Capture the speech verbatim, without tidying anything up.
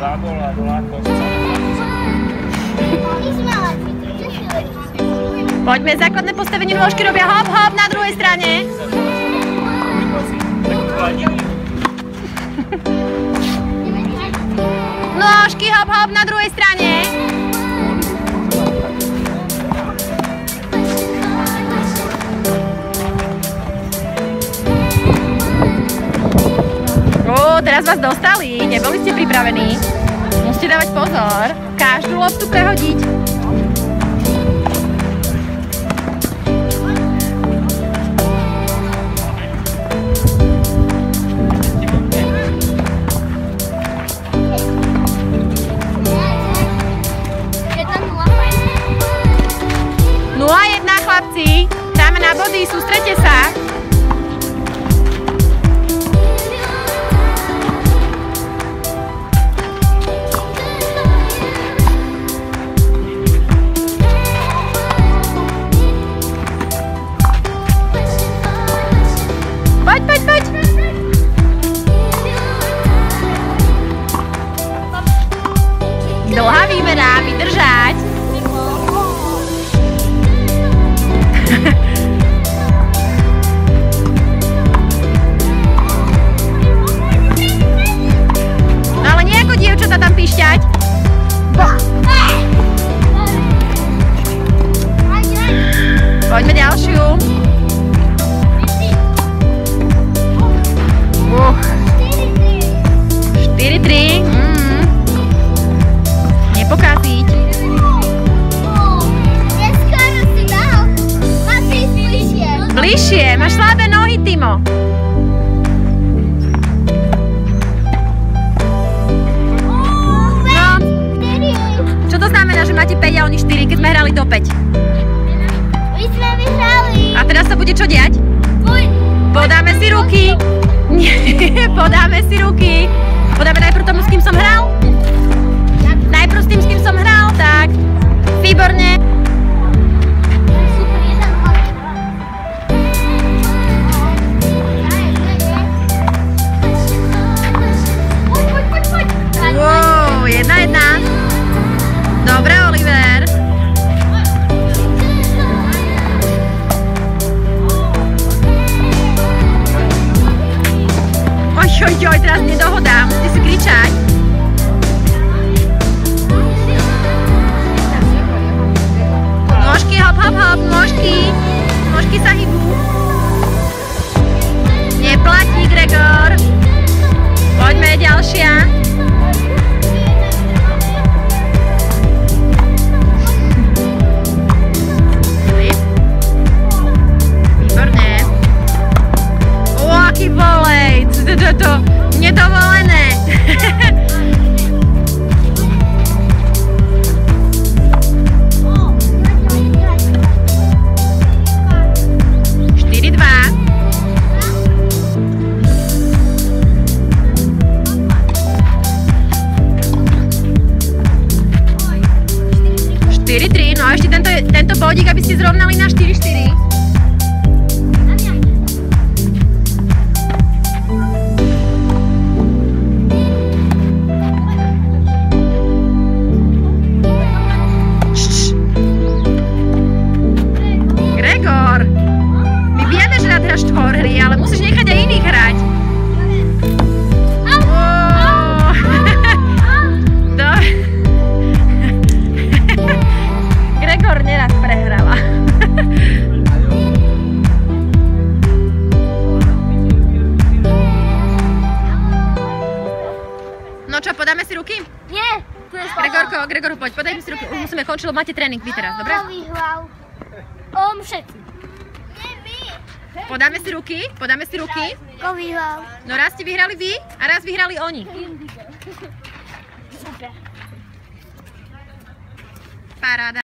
zábola, dolákosť. Poďme, základné postavenie nôžky robia hop, hop na druhej strane. Nôžky hop, hop na druhej strane. Ó, teraz vás dostali, neboli ste pripravení. Musíte dávať pozor, každú loptu prehodiť. nula jedna, chlapci, dáme na body, sústreďte sa. Poď, poď, poď. Dlhá výmena, vydržať. No ale nie ako dievčatá tam píšťať. Poďme ďalšiu. Uh. štyri tri. Mm. Nepokaziť. Bližšie, máš slabé nohy, Timo. No. Čo to znamená, že máte päť a oni štyri, keď sme hrali do päť? My sme vyhrali. A teraz sa bude čo diať? Podáme si ruky. Podáme si ruky. Podáme najprv tomu, s kým som hral. Najprv s tým, s kým som hral, tak. Výborne. Wow, jedna jedna. Dobre, Oliver. Oj, oj, oj, teraz nedohoda, musíte si kričať. Nôžky, hop, hop, hop, nôžky. Nôžky sa hýbu. Neplatí, Gregor. Poďme, ďalšia. Výborne. Ó, aký volej. To nedovolené. štyri dva. štyri tri, no a ešte tento, tento bodík, aby ste zrovnali na štyri štyri. Gregor, my vieme, že rád hráš štvorhry, ale musíš nechať aj iných hrať. Gregor neraz prehrala. No čo, podáme si ruky? Nie. Gregorko, Gregor, poď, podaj mi si ruky. Už musíme končiť, lebo máte tréning vy teraz, dobre? Om všetci. Podáme si ruky? Podáme si ruky? Ko vyhral? No raz ste vyhrali vy a raz vyhrali oni. Super. Paráda.